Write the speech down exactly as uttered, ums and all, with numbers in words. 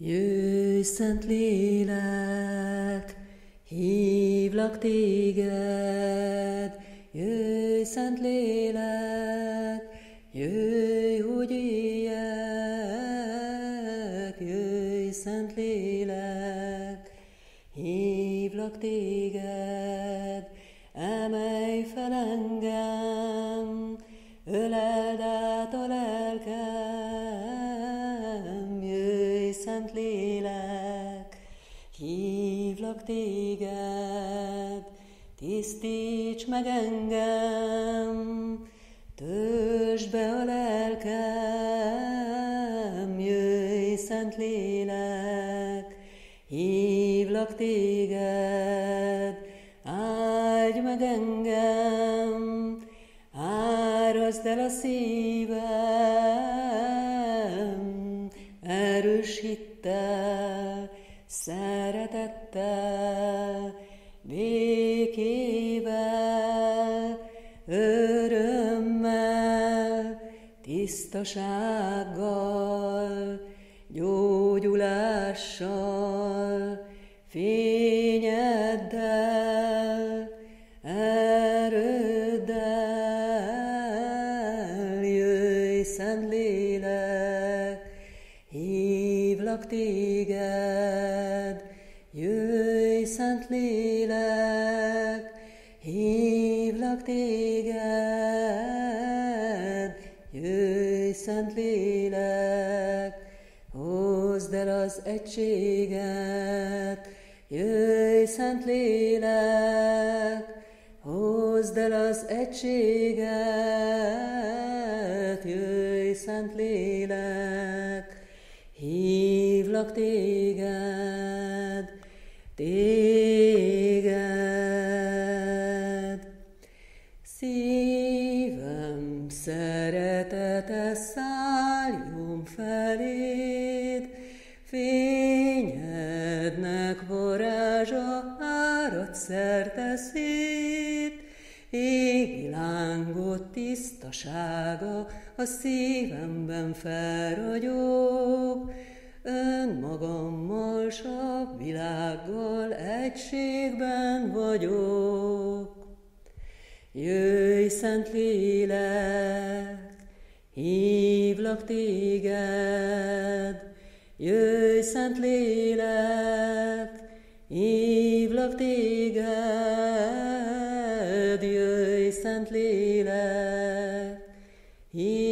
Jöjj, Szent Lélek, hívlak téged, jöjj, Szent Lélek, jöjj, hogy éljek, jöjj, Szent Lélek, hívlak téged, emelj fel engem, öleld át a lelkem, jöjj, Szent Lélek, hívlak téged, tisztíts meg engem, töltsd be a lelkem, jöjj, Szent Lélek, hívlak téged, áldj meg engem, árazd el a szívem, erős hittel, szeretettel, békével, örömmel, tisztasággal, gyógyulással, fényeddel, erőddel, jöjj, Szent Lélek, hívlak téged, jöjj, Szent Lélek, hívlak téged, jöjj, Szent Lélek, hozd el az egységet, jöjj, Szent Lélek, hozd el az egységet, jöjj, Szent Lélek, hívlak téged, téged. Szívem szeretete szálljon feléd, fényednek varázsa árad szerte szét, égi lángot tisztasága a szívemben felragyog, önmagammal s a világgal egységben vagyok. Jöjj, Szent Lélek, hívlak téged, jöjj, Szent Lélek, hívlak téged, jöjj, Szent Lélek, hívlak